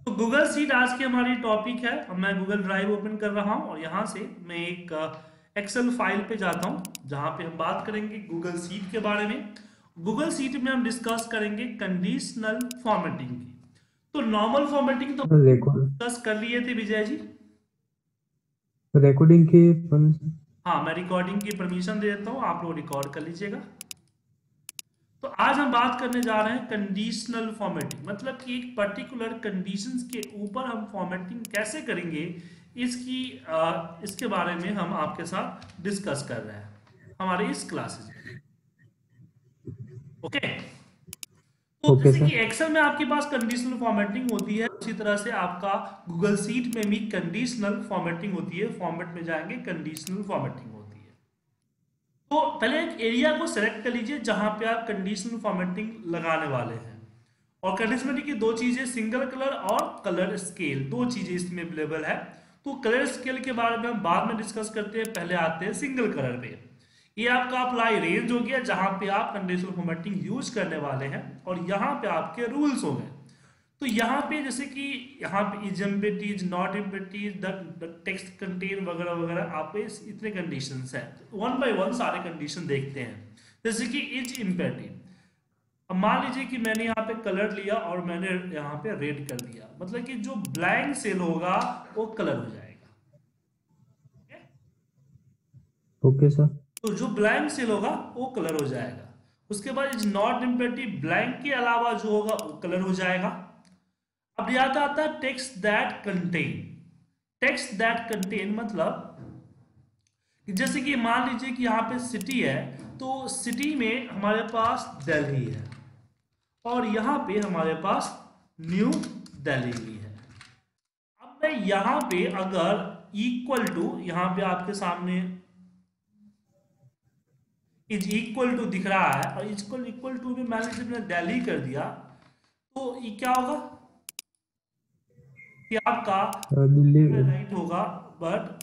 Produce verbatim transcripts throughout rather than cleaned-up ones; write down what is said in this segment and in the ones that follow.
तो Google seat आज की हमारी टॉपिक है। अब मैं गूगल ड्राइव ओपन कर रहा हूं और यहां से मैं एक एक्सेल फाइल पे जाता हूं जहां पे हम बात करेंगे गूगल सीट के बारे में। गूगल सीट में हम डिस्कस करेंगे कंडीशनल फॉर्मेटिंग की। तो नॉर्मल फॉर्मेटिंग तो रिकॉर्ड डिस्कस कर लिए थे विजय जी। रिकॉर्डिंग की परमिशन। हाँ, मैं रिकॉर्डिंग की परमिशन दे देता हूँ, आप लोग रिकॉर्ड कर लीजिएगा। तो आज हम बात करने जा रहे हैं कंडीशनल फॉर्मेटिंग, मतलब कि एक पर्टिकुलर कंडीशंस के ऊपर हम फॉर्मेटिंग कैसे करेंगे, इसकी आ, इसके बारे में हम आपके साथ डिस्कस कर रहे हैं हमारे इस क्लासेस में। ओके, तो ओके जैसे कि सर। एक्सेल में आपके पास कंडीशनल फॉर्मेटिंग होती है, उसी तरह से आपका गूगल सीट में भी कंडीशनल फॉर्मेटिंग होती है। फॉर्मेट में जाएंगे, कंडीशनल फॉर्मेटिंग होती है। तो पहले एक एरिया को सेलेक्ट कर लीजिए जहां पे आप कंडीशनल फॉर्मेटिंग लगाने वाले हैं। और कंडीशनलिटी की दो चीजें, सिंगल कलर और कलर स्केल, दो चीजें इसमें अवेलेबल है। तो कलर स्केल के बारे में हम बाद में डिस्कस करते हैं, पहले आते हैं सिंगल कलर पे। ये आपका अप्लाई रेंज हो गया जहां पे आप कंडीशनल फॉर्मेटिंग यूज करने वाले हैं, और यहाँ पे आपके रूल्स हो गए। तो यहाँ पे जैसे कि यहाँ पे is empties, not empties, the text contain वगैरह वगैरह, आप पे इतने कंडीशंस हैं। वन बाय वन सारे कंडीशन देखते हैं। जैसे कि इज एम्पटी, अब मान लीजिए कि मैंने यहाँ पे कलर लिया और मैंने यहाँ पे रेड कर दिया, मतलब कि जो ब्लैंक सेल होगा वो कलर हो जाएगा। ठीक है? Okay sir. तो जो ब्लैंक सेल होगा वो कलर हो जाएगा। उसके बाद इज नॉट एम्पटी, ब्लैंक के अलावा जो होगा वो कलर हो जाएगा। अब याद आता है text that contain. Text that contain मतलब कि जैसे कि मान लीजिए कि यहाँ पे सिटी है, तो सिटी में हमारे पास दिल्ली है और यहाँ पे हमारे पास न्यू दिल्ली भी है। अब मैं यहाँ पे अगर इक्वल टू, यहाँ पे आपके सामने इज इक्वल टू दिख रहा है, और इक्वल इक्वल टू में मान लीजिए मैंने दिल्ली कर दिया, तो ये क्या होगा कि आपका दिल्ली। हाईलाइट होगा। बट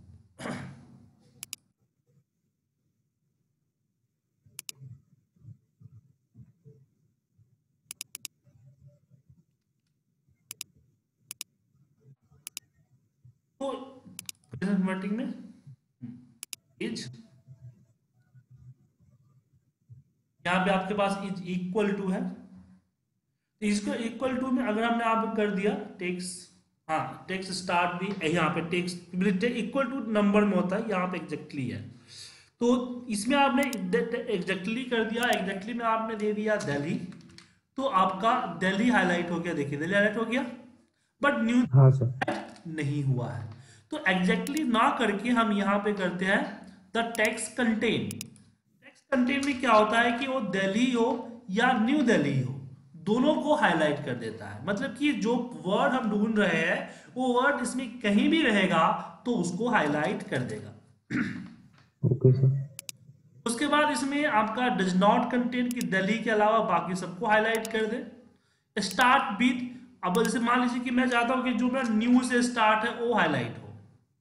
तो कन्वर्टिंग में इज, यहाँ पे आपके पास इज इक्वल टू है, तो इसको इक्वल टू में अगर हमने आप कर दिया टेक्स, हाँ टेक्स स्टार्ट भी यहाँ पे टेक्स इक्वल टू नंबर में होता है, यहाँ पे एग्जैक्टली है। तो इसमें आपने एग्जैक्टली कर दिया, एग्जैक्टली में आपने दे दिया दिल्ली, तो आपका दिल्ली हाईलाइट हो गया। देखिए दिल्ली हाईलाइट हो गया, बट न्यू हाँ सर। नहीं हुआ है। तो एग्जैक्टली ना करके हम यहाँ पे करते हैं the text contain. Text contain में क्या होता है कि वो दिल्ली हो या न्यू दिल्ली हो, दोनों को हाईलाइट कर देता है। मतलब कि जो वर्ड हम ढूंढ रहे हैं वो वर्ड इसमें कहीं भी रहेगा तो उसको हाईलाइट कर देगा। Okay sir. उसके बाद इसमें आपका डज नॉट कंटेन की दिल्ली के अलावा बाकी सबको हाईलाइट कर दे। स्टार्ट विद, अब जैसे मान लीजिए कि मैं चाहता हूं कि जो मेरा न्यू से स्टार्ट है वो हाईलाइट हो,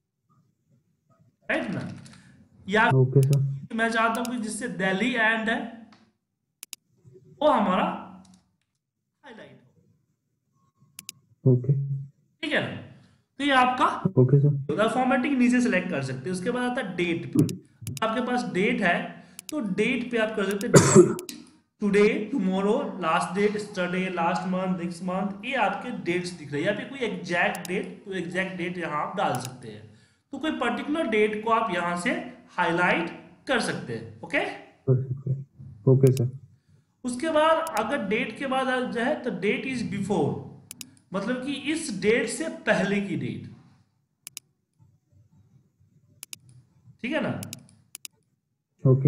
राइट ना। या ओके सर। मैं चाहता हूं कि जिससे दिल्ली एंड है वो हमारा हाईलाइट हो। ओके। ठीक है ना। तो ये आपका ओके सर। फॉर्मेटिंग नीचे सेलेक्ट कर सकते हैं। उसके बाद आता है डेट पे। आपके पास डेट है तो डेट पे आप कर सकते हैं today, tomorrow, last date, yesterday, last month, next month, ये आपके डेट्स दिख रहे हैं। या फिर कोई एग्जैक्ट डेट, तो एग्जैक्ट डेट यहाँ आप डाल सकते हैं। तो कोई पर्टिकुलर डेट को आप यहाँ से हाईलाइट कर सकते हैं। ओके, कर सकते हैं। Okay sir. उसके बाद अगर डेट के बाद जो है तो डेट इज बिफोर, मतलब कि इस डेट से पहले की डेट। ठीक है ना। ओके।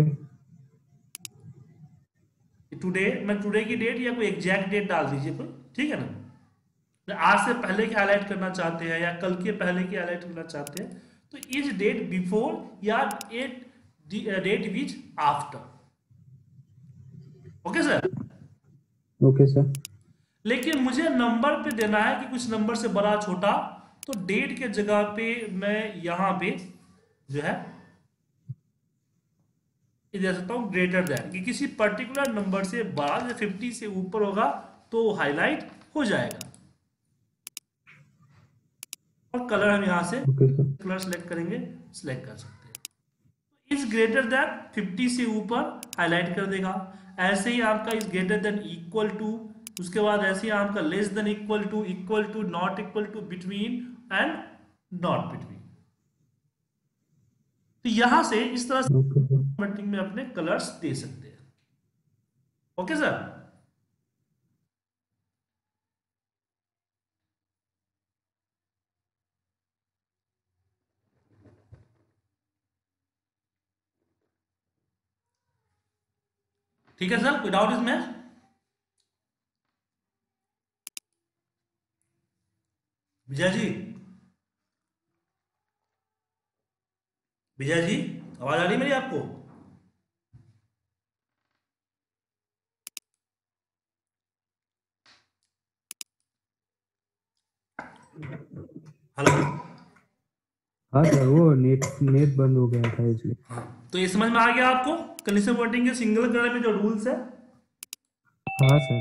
टुडे, मैं टुडे की डेट या कोई एग्जैक्ट डेट डाल दीजिए कोई, ठीक है ना। तो आज से पहले की हाईलाइट करना चाहते हैं या कल के पहले की हाईलाइट करना चाहते हैं, तो इज डेट बिफोर या at date which after. Okay sir. Okay sir. लेकिन मुझे नंबर पे देना है कि कुछ नंबर से बड़ा छोटा, तो डेट के जगह पे मैं यहां पे जो है दे सकता हूं ग्रेटर देन, कि किसी पर्टिकुलर नंबर से बड़ा, जैसे फिफ्टी से ऊपर होगा तो हाईलाइट हो जाएगा। और कलर हम यहाँ से ओके सर। कलर सेलेक्ट करेंगे, सिलेक्ट कर सकते हैं। इज ग्रेटर देन फिफ्टी से ऊपर हाईलाइट कर देगा। ऐसे ही आपका is greater than equal to, उसके बाद ऐसे ही आपका less than equal to, equal to, not equal to, between and not between. तो यहां से इस तरह से ओके सर। फॉर्मेटिंग में अपने कलर्स दे सकते हैं। Okay sir. ठीक है सर, कोई डाउट इसमें? विजय जी, विजय जी, आवाज आ रही है मेरी आपको? हेलो। हाँ सर, वो नेट नेट बंद हो गया था इसलिए। तो ये समझ में आ गया आपको कंडीशनल वर्टिंग के सिंगल कलर में जो रूल्स है? हाँ सर।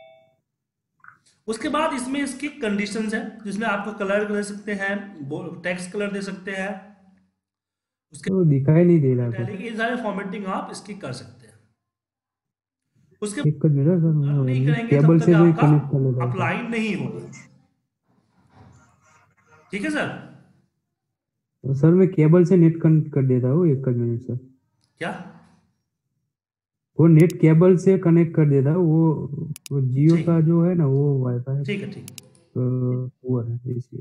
उसके बाद इसमें इसकी कंडीशंस है, जिसमें आपको कलर दे सकते हैं, टेक्स्ट कलर दे सकते हैं, उसके तो दिखाई नहीं दे रहा कुछ। इटैलिक, ये सारे फॉर्मेटिंग आप इसकी कर सकते हैं। उसके एक कर मेरा सर, बाद वो नहीं नेट करेंगे जब केबल तक से भी आपका कनेक्ट कर लेता है सर। अप्लाई नहीं होगा। ठीक है सर। तो सर मैं केबल से नेट कनेक्ट कर देता हूँ, एक कर मिनट सर। क्या? वो नेट केबल से कनेक्ट कर देता हूँ, वो वो जियो ठीक, का जो है ना, वो वाईफाई ठीक है, ठीक है। वो है इसलिए।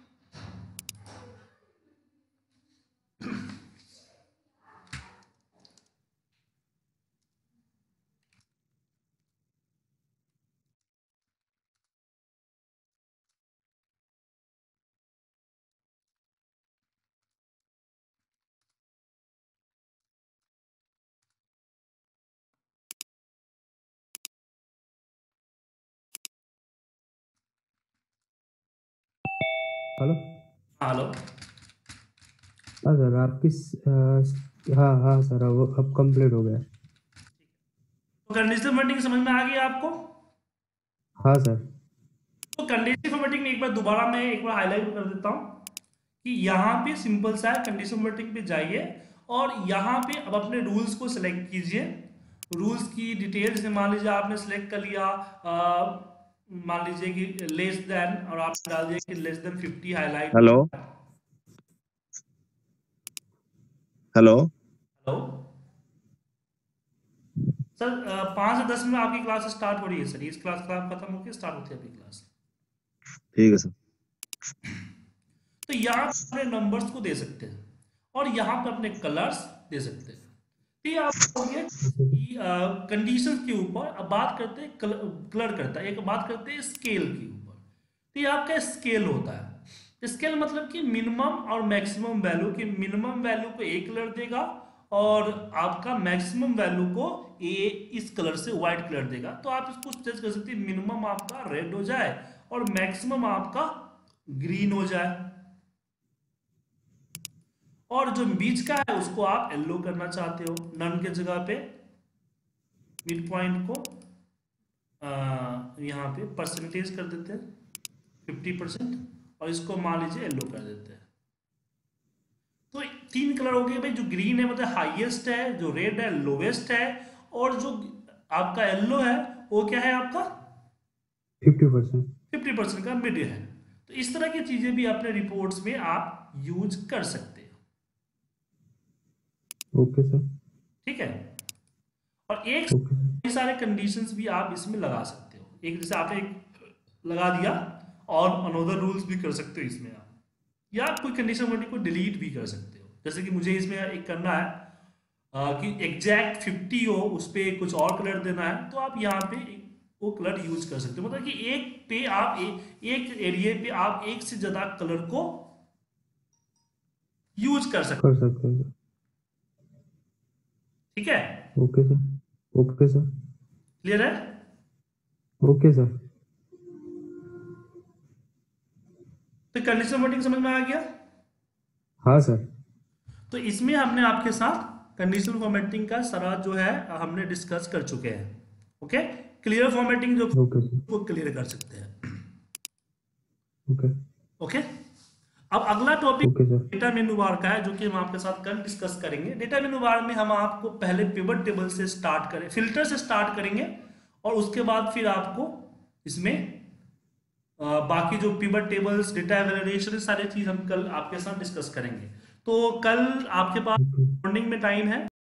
हेलो। हाँ, हेलो। हाँ सर, आपकी स- अ, हाँ हाँ सर, अब अब कंप्लीट हो गया। तो कंडीशनल वर्टिंग समझ में आ गई आपको? हाँ सर। तो कंडीशनल फॉर्मेटिंग में एक बार दोबारा मैं एक बार हाईलाइट कर देता हूँ कि यहाँ पे सिंपल सा है, कंडीशन वर्टिंग पे जाइए और यहाँ पे अब अपने रूल्स को सिलेक्ट कीजिए। रूल्स की डिटेल्स में मान लीजिए आपने सिलेक्ट कर लिया, अ, मान लीजिए कि लेस देन, और आप डाल दिए कि लेस देन फिफ्टी हाईलाइट हो हेलो जाए। हेलो हेलो सर, अ, पाँच से दस में आपकी क्लास स्टार्ट हो रही है सर, इस क्लास क्लास खत्म होकर स्टार्ट होती है अभी क्लास। ठीक है सर। तो यहाँ पे अपने नंबर्स को दे सकते हैं और यहाँ पे अपने कलर्स दे सकते हैं। तो ये आप हो गया कि कंडीशंस के ऊपर। अब बात करते हैं कलर करता है, एक बात करते हैं स्केल के ऊपर। तो ये आपका स्केल होता है। स्केल मतलब कि मिनिमम और मैक्सिमम वैल्यू की, मिनिमम वैल्यू को एक कलर देगा और आपका मैक्सिमम वैल्यू को ए इस कलर से व्हाइट कलर देगा। तो आप इसको जज कर सकते हैं, मिनिमम आपका रेड हो जाए और मैक्सिमम आपका ग्रीन हो जाए, और जो बीच का है उसको आप येलो करना चाहते हो। नन के जगह पे मिड पॉइंट को यहाँ पे परसेंटेज कर देते हैं फिफ्टी परसेंट, और इसको मान लीजिए येलो कर देते हैं। तो तीन कलर हो गए भाई, जो ग्रीन है मतलब हाईएस्ट है, जो रेड है लोवेस्ट है, और जो आपका येलो है वो क्या है आपका फिफ्टी परसेंट। फिफ्टी परसेंट का मिड है। तो इस तरह की चीजें भी अपने रिपोर्ट्स में आप यूज कर सकते हो। Okay sir. ठीक है। और एक ओके सर। कई सारे कंडीशंस भी आप इसमें लगा सकते हो। एक जैसे आपने एक लगा दिया, और अनोदर रूल्स भी कर सकते हो इसमें आप, या कोई कंडीशन वर्डिंग को डिलीट भी कर सकते हो। जैसे कि मुझे इसमें एक करना है आ, कि एग्जैक्ट फिफ्टी हो, उस पर कुछ और कलर देना है, तो आप यहाँ पे एक- वो कलर यूज कर सकते हो। मतलब कि एक पे आप ए, एक एरिया पे आप एक से ज्यादा कलर को यूज कर सकते कर सकते हैं सर। हो। ठीक है, okay sir. Okay sir. Clear है? Okay sir. तो कंडीशन वर्डिंग समझ में आ गया। हाँ सर। तो इसमें हमने आपके साथ कंडीशनल फॉर्मेटिंग का सारा जो है हमने डिस्कस कर चुके हैं। ओके, क्लियर फॉर्मेटिंग जो ओके सर। वो क्लियर कर सकते हैं। ओके। ओके, अब अगला topic okay sir. Data menu bar का है, जो कि हम आपके साथ कल डिस्कस करेंगे। डेटा मेनू बार में हम आपको पहले पिवट टेबल से स्टार्ट करें, फिल्टर से स्टार्ट करेंगे, और उसके बाद फिर आपको इसमें अ, बाकी जो पिवट टेबल्स, डेटा एवेल्यूएशन, सारी चीज हम कल आपके साथ डिस्कस करेंगे। तो कल आपके पास ओके। मॉर्निंग में टाइम है।